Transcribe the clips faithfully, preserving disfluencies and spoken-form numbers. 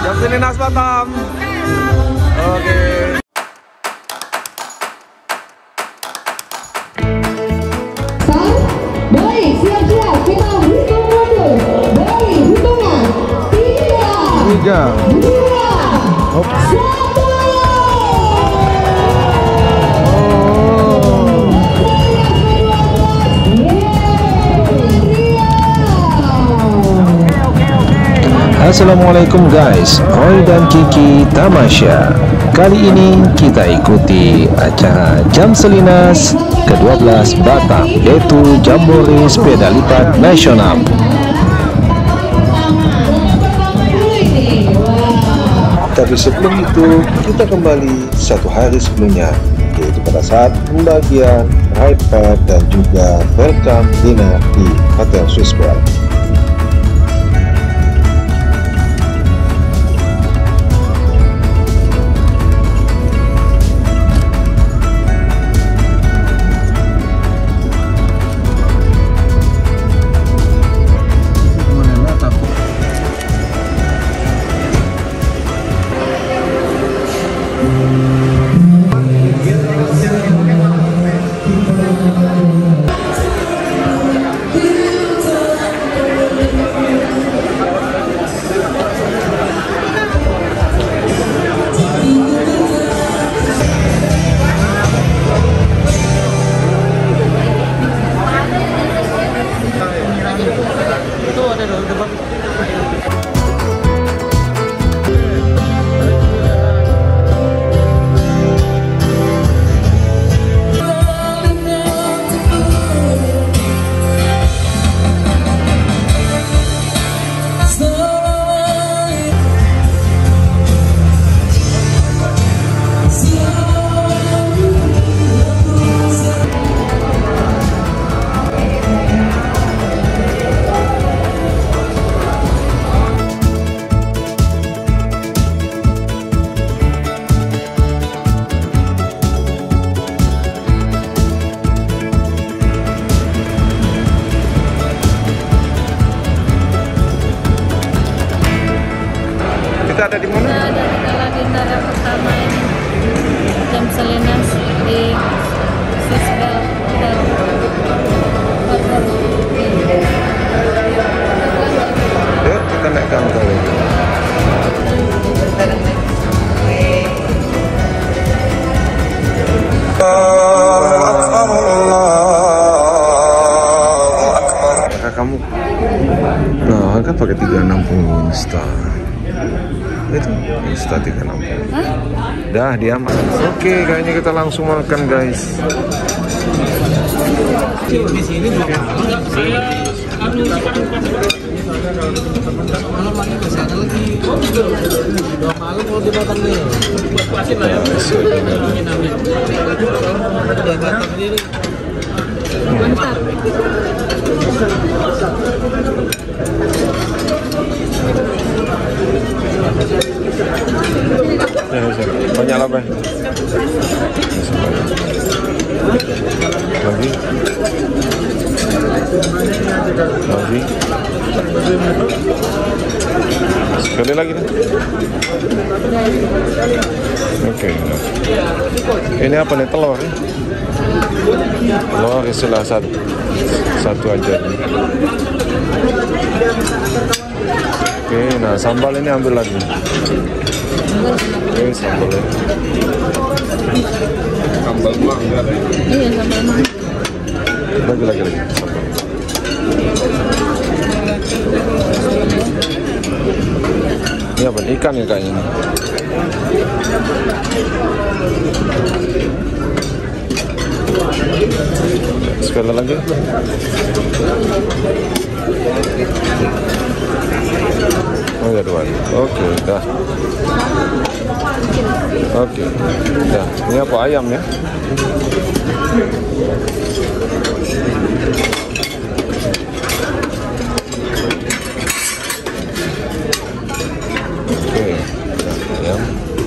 Jam Selinas Batam. Oke. Baik, siap-siap kita hitung mundur dari hitungan tiga, Tiga. dua, Hop. satu. Assalamualaikum guys, Oi dan Kiki Tamasya. Kali ini kita ikuti acara Jam Selinas ke dua belas Batam, yaitu Jambore Sepeda Lipat Nasional. Tapi sebelum itu, kita kembali satu hari sebelumnya, yaitu pada saat pembagian ride pack dan juga welcome dinner di Hotel Swiss Bell. Kita ada di mana? Kita ada di Gala Dinner yang pertama ini, Jam Selinas di Swiss Bell Hotel. Yuk kita naik ke hotel. Kakak kamu, nah kan pakai tiga enam puluh Insta. Itu Insta tiga enam puluh. Dah diam. Oke, kayaknya kita langsung makan guys. Di sini juga saya malamnya masih ada lagi. Dua malam mau di Batam nih. Puasin lah ya. Mantap. Banyak apa? Lagi, lagi, sekali lagi nih. Oke, ini apa nih, telur? Telur istilah satu, satu aja. Oke, nah sambal ini ambil lagi. Oke, sambalnya. Sambal buah enggak ada. Iya, sambal mangga. Lagi lagi lagi sambal. Ini apa? Ikan ya kayaknya. Sekali lagi. Oh ya dua. Oke, dah. Oke, dah. Ini apa, ayam ya? Oke, ayam.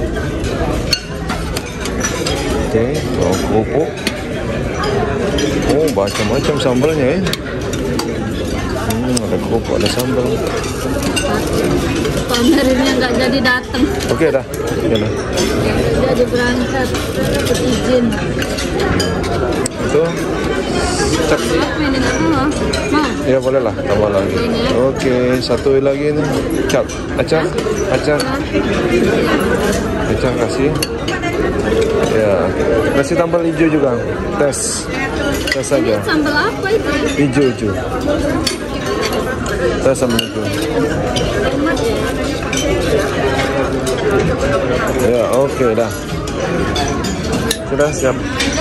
Oke, bawang kerupuk. Oh, macam-macam sambalnya ya. Hmm, ada kerupuk, ada sambal. Pamernya nggak jadi datang. Oke dah. Oke dah. Jadi berangkat dapat izin. Itu cek. Apa ini nggak mau? Mau? Ya boleh lah, tambah lagi. Ini ya. Oke, satu lagi nih. Cap, acak, acak, acak kasih. Ya, kasih tambah hijau juga. Tes, tes saja. Ini sambal apa itu? Hijau hijau. Tes sambal hijau. Ya, oke dah. Sudah siap.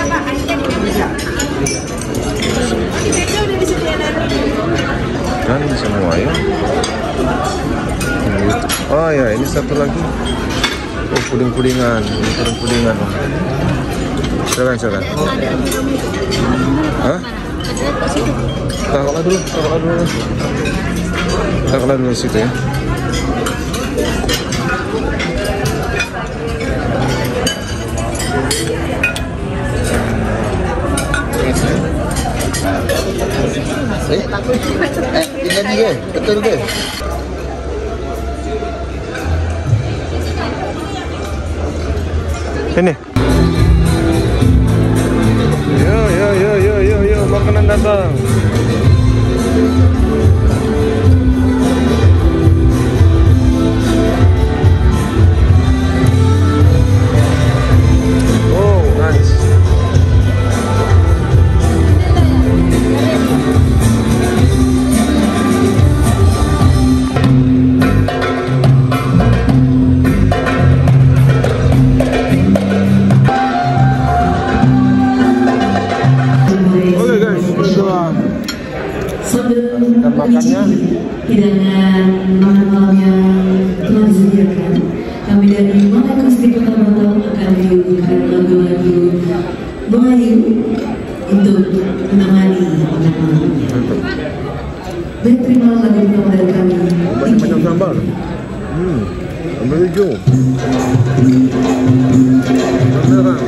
Kan semua ya. Oh ya, ini satu lagi. Oh, puding-pudingan, ini puding-pudingan. Silakan, silakan. Hah? Taruhlah dulu, taruhlah dulu. Taruhlah dulu situ ya. Eh, eh, tinggal ni ke? Betul ke? Ini. Yo yo yo yo yo yo, makanan datang. Oh, nice. Sebelum makannya hidangan malam yang telah disediakan, kami dari Malay Akustik Kota Batam akan menyuguhkan lagu-lagu Melayu untuk menemani makan malamnya. Baik, terima lagu pertama dari kami. banyak sambal. Hmm, sambal hijau. Merah.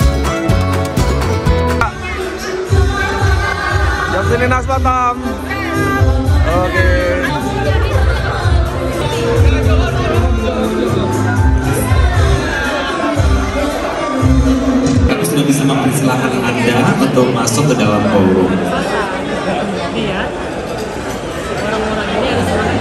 Jam Selinas Batam. Oke. Kami sudah bisa mempersilahkan Anda untuk masuk ke dalam ballroom. Iya. Orang-orang ini harus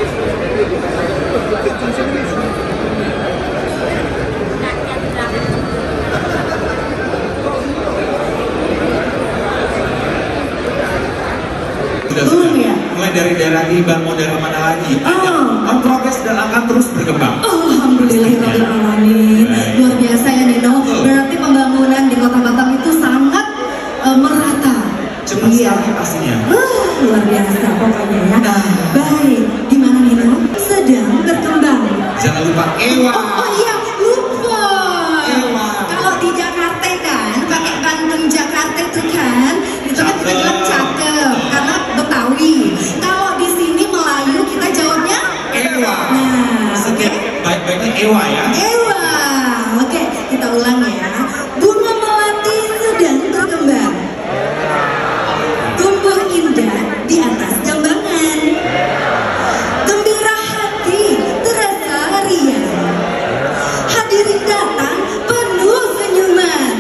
Sudah, sudah. Mulai dari daerah Iban, mau dari mana lagi? Oh. On progress dan akan terus berkembang. Alhamdulillahirrahmanirrahim. Luar biasa ya Nino. Berarti pembangunan di Kota Batam itu sangat uh, merata. Cepat Iya. sekali pastinya. Uh, luar biasa pokoknya ya. Baik, gimana Nino? Sedang berkembang. Jangan lupa Ewa. Oh, oh iya, lupa. Ewa. Kalau di Jakarta kan, pakai Bandung Jakarta itu kan, itu kan kita bilang cakep karena Betawi. Kalau di sini Melayu kita jawabnya Ewa. Nah, Setiap baik-baiknya Ewa ya. Ewa. Oke, kita ulang ya. Bunga melati sedang berkembang. Tumbuh indah di atas jambangan. Gembira hati terasa riang. Hadirin datang penuh senyuman.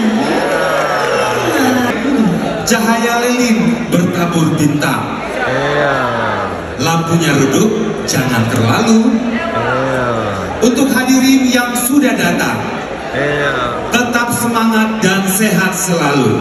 Cahaya lilin bertabur bintang. Lampunya redup, jangan terlalu. Untuk hadirin yang sudah datang, tetap semangat dan sehat selalu.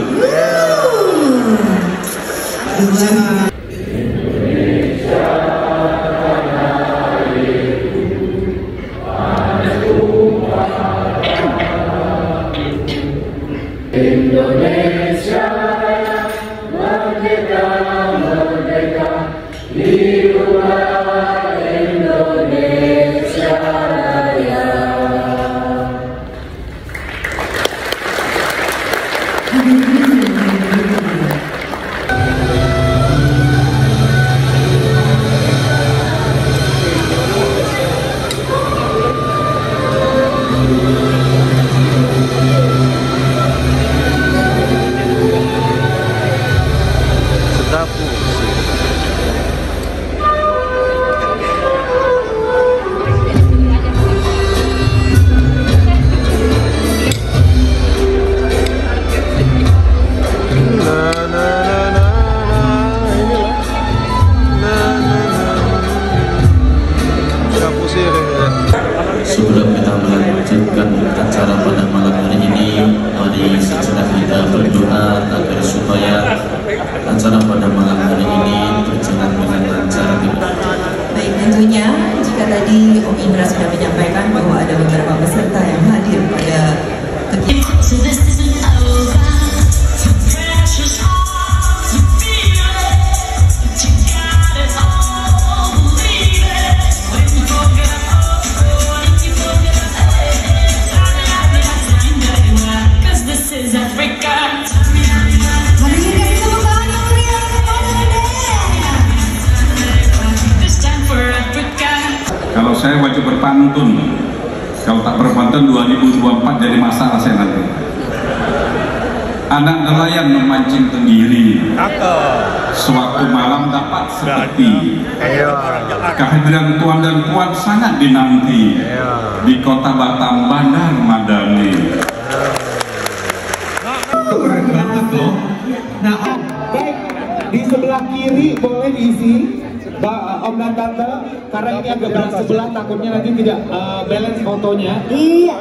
Sebelum kita melanjutkan acara pada malam hari ini, mari sejenak kita berdoa agar supaya acara pada malam hari ini berjalan dengan lancar. Baik, tentunya jika tadi Om Indra sudah menyampaikan bahwa ada beberapa peserta yang hadir pada kegiatan. Kalau saya wajib berpantun, kalau tak berpantun dua ribu dua puluh empat jadi masalah saya nanti. Anak nelayan memancing tenggiri, suatu malam dapat seperti kehadiran tuan dan puan sangat dinanti di Kota Batam, Bandar Madani. Keren banget loh. Nah, Om, baik di sebelah kiri boleh diisi, Om dan Tante, karena ini agak berat sebelah, takutnya nanti tidak uh, balance fotonya. Iya.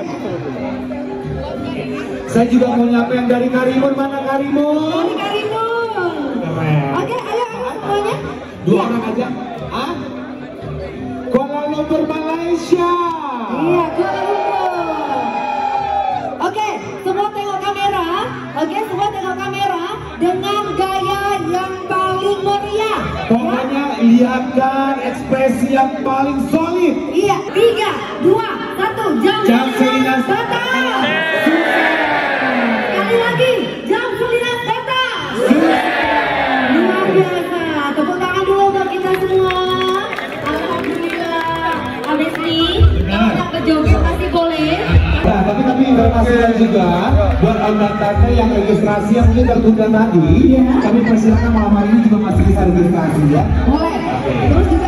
Saya juga mau nyapa yang dari Karimun, mana Karimun? Dari Karimun. Keren. Oke, ayo ayo semuanya. Dua Iya. orang aja. Ah? Kuala Lumpur, Malaysia. Iya, Kuala Lumpur. Oke, semua tengok kamera. Oke, semua tengok kamera dengan gaya yang paling meriah. Pokoknya lihatkan ekspresi yang paling solid. Iya, tiga, dua, satu, jam Jam Selinas datang. Sekali lagi, jam Selinas datang. Luar biasa. Tepuk tangan dulu buat kita semua. Alhamdulillah. Habis nih, kalau nggak ke joget pasti boleh. Nah, tapi tapi informasinya juga buat Om dan Tante yang registrasi yang mungkin tertunda tadi, ya. Kami persilakan malam hari ini juga masih bisa registrasi ya. Boleh. Terus juga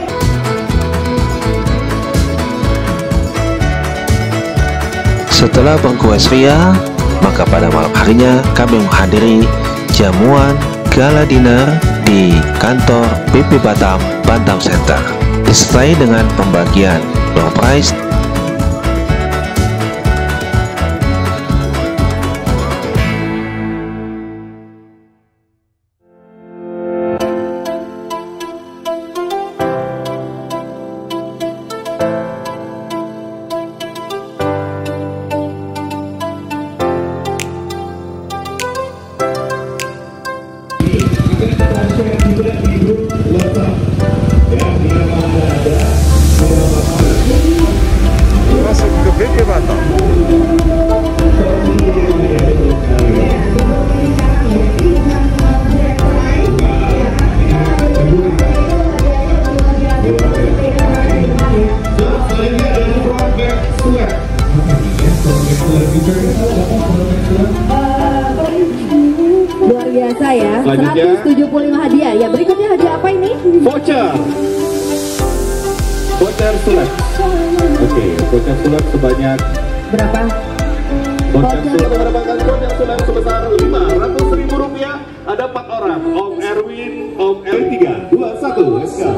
Setelah bangkuas ria, maka pada malam harinya kami menghadiri jamuan gala dinner di kantor B P Batam Bantam Center, disertai dengan pembagian door prize. Masuk ke B P Batam. luar biasa ya. seratus tujuh puluh lima hadiah. Ya, berikutnya hadiah apa ini? Voucher. Voucher sulap. Oke, voucher sulap sebanyak Berapa? voucher sulap mendapatkan voucher sulap sebesar lima ratus ribu rupiah. Ada empat orang. Om Erwin, Om Erwin tiga, dua, satu. Let's go.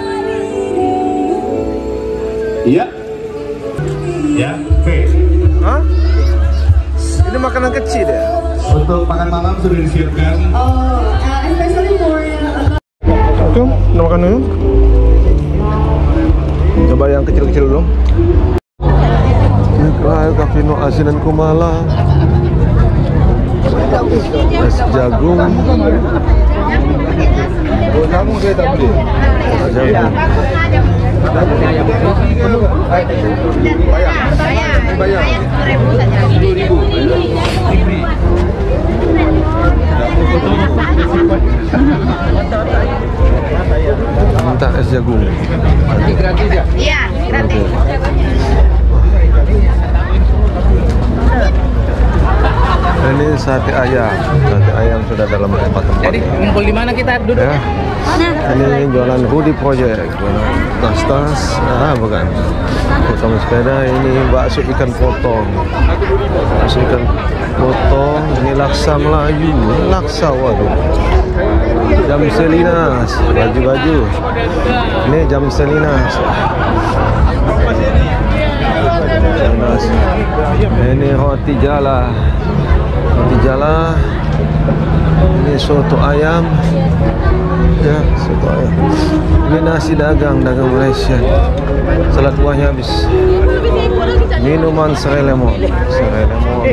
Iya. Ya, V. Hah? Ini makanan kecil ya? Untuk makan malam sudah disiapkan. Oh, uh, especially for Oke, kita makan dulu. Coba yang kecil-kecil dulu. Ikra'il kafino asinan kumala. Es jagung. Jagung saya tak beli. Jagung. Bayar. Bayar. sepuluh ribu. Minta es jagung. Gratis ya? Iya, gratis. Ini sate ayam. Sate ayam sudah dalam tempat-tempat. Jadi ngumpul di mana kita duduk? Ya. Ini jualan hoodie project, jualan tas-tas. Ah, bukan. Potong sepeda. Ini bakso ikan potong. Bakso ikan potong. Ini laksa Melayu. Laksa, waduh. Jam Selinas, baju-baju. Ini jam Selinas. Selinas. Ini roti jala. Roti jala. Ini soto ayam. Ya, soto ayam. Ini nasi dagang, dagang Malaysia. Salad buahnya habis. Minuman serai lemon. Serai lemon.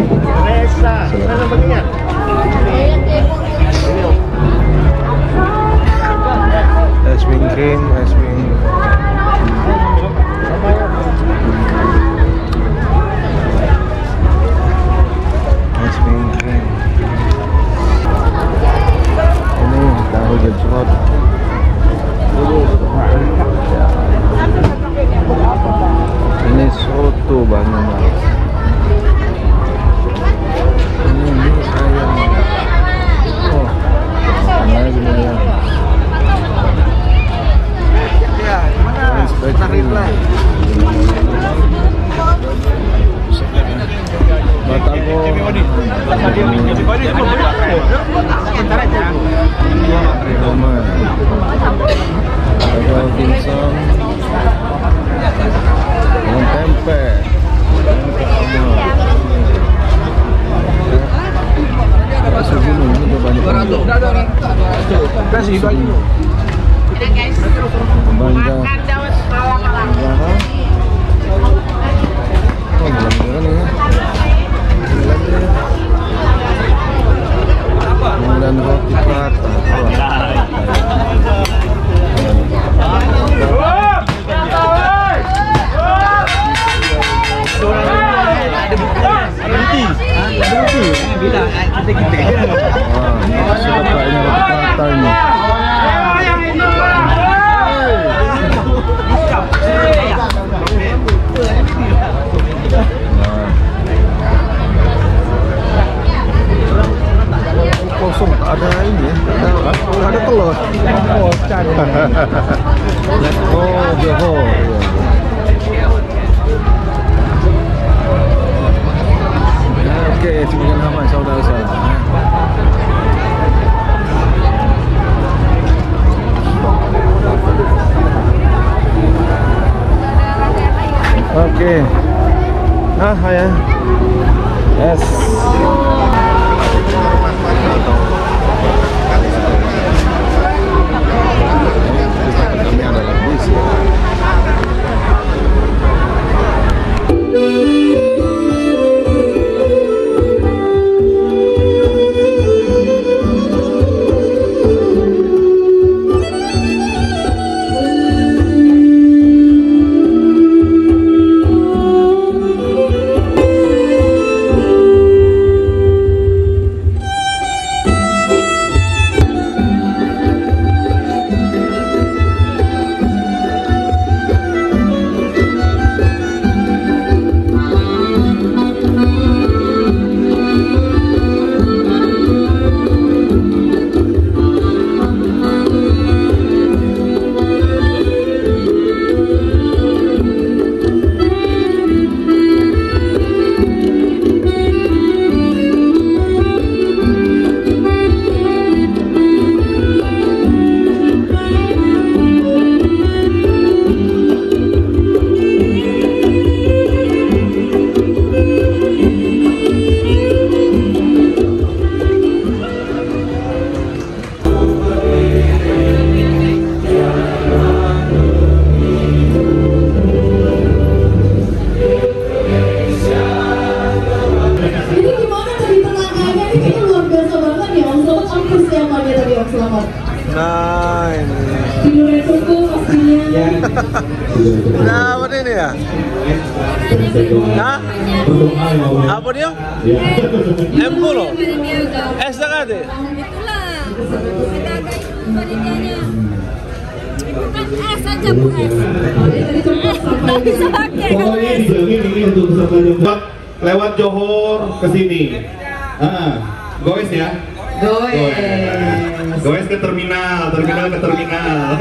Es krim krim, es krim. Es krim krim. Ini tahu gejrot. Ini soto Banyumas. Ini mie ayam. Oh, lagi nih. Ada dimsum dengan tempe. Bakso gunung ini banyak. Kasih baju. Banyak. Oh, belum ya. Dan roti prata. Oh, Johor. Oke, semakin lama saudara-saudara. Oke. Ah, ya. Yes. Kami adalah bis ya. Nah, ini. Nah, apa ini ya? Hah? Apa dia? M puluh? S setengah deh? Itulah. Agak-agak panitianya. Bukan S aja, Bu S. Nggak bisa pakai. Pokoknya dijamin ini untuk peserta Jogja lewat Johor ke sini. Ah, goes ya. Goes. Goes ke terminal, terminal ke terminal.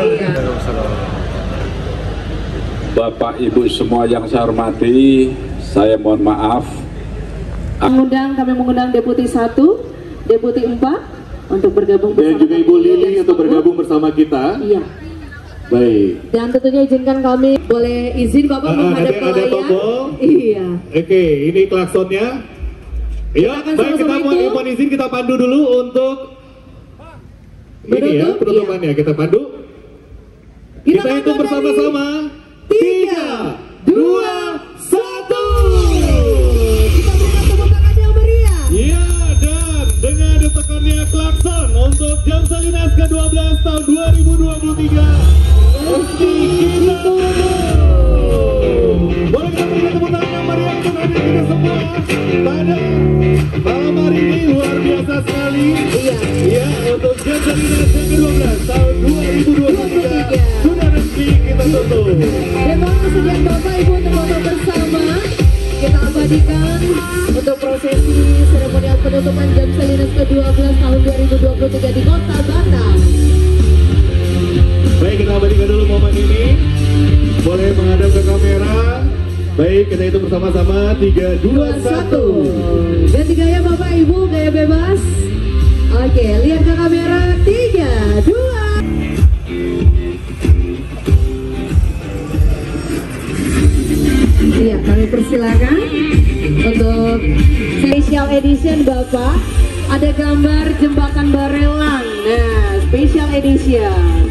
Bapak Ibu semua yang saya hormati, saya mohon maaf. Mengundang, kami mengundang Deputi satu, Deputi empat untuk bergabung bersama. Dan juga Ibu Lili untuk bergabung bersama kita. Iya. Baik. Dan tentunya izinkan kami, boleh izin Bapak Uh, menghadap ada- ke ada layar. tombol. Iya. Oke, ini klaksonnya. Iya, Silakan baik, kita sama-sama mohon itu. mohon izin kita pandu dulu untuk ini ya, Menutup, penutupannya kita pandu. Kita Kita hitung pandu bersama-sama. Tiga, dua, satu. Kita berikan tepuk tangan yang meriah. Iya, dan dengan ditekannya klakson untuk Jam Salinas ke dua belas tahun dua ribu dua puluh tiga. Meski kita boleh kita berikan tepuk tangan yang meriah untuk hadir kita semua pada malam hari ini. Luar biasa sekali. Iya. Iya, untuk Jam Salinas ke dua belas tahun dua ribu dua puluh tiga sudah resmi kita tutup. Dan mohon kesediaan Bapak Ibu untuk foto bersama. Kita abadikan untuk prosesi seremonial penutupan Jam Salinas ke dua belas tahun dua ribu dua puluh tiga di Kota Batam. Baik, kita abadikan dulu momen ini. Boleh menghadap ke kamera. Baik, kita hitung bersama-sama. Tiga, dua, satu. Ganti gaya Bapak Ibu, gaya bebas. Oke, lihat ke kamera. Tiga, dua. Iya, kami persilakan untuk special edition Bapak. Ada gambar jembatan Barelang. Nah, special edition.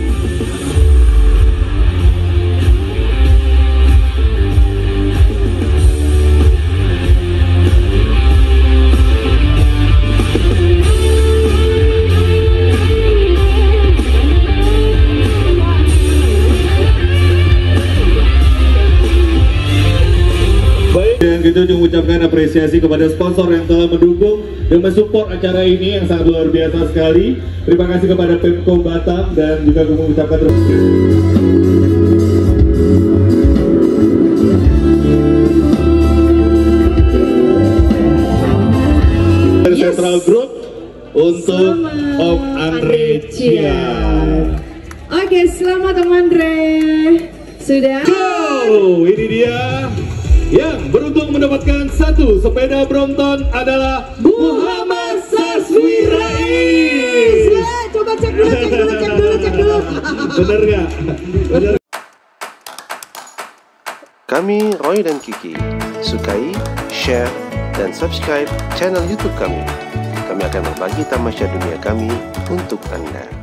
Dan kita juga mengucapkan apresiasi kepada sponsor yang telah mendukung dan mensupport acara ini yang sangat luar biasa sekali. Terima kasih kepada Pemko Batam dan juga mengucapkan terima kasih. Central Group untuk Om Andre Chia. Oke, selamat Om Andre. Sudah. Go! Ini dia yang beruntung mendapatkan satu sepeda Brompton adalah Muhammad Saswirais. Ya, coba cek dulu, cek dulu, cek dulu, cek dulu. Bener nggak? Bener. Kami Roy dan Kiki. Sukai, share, dan subscribe channel YouTube kami. Kami akan berbagi tamasya dunia kami untuk Anda.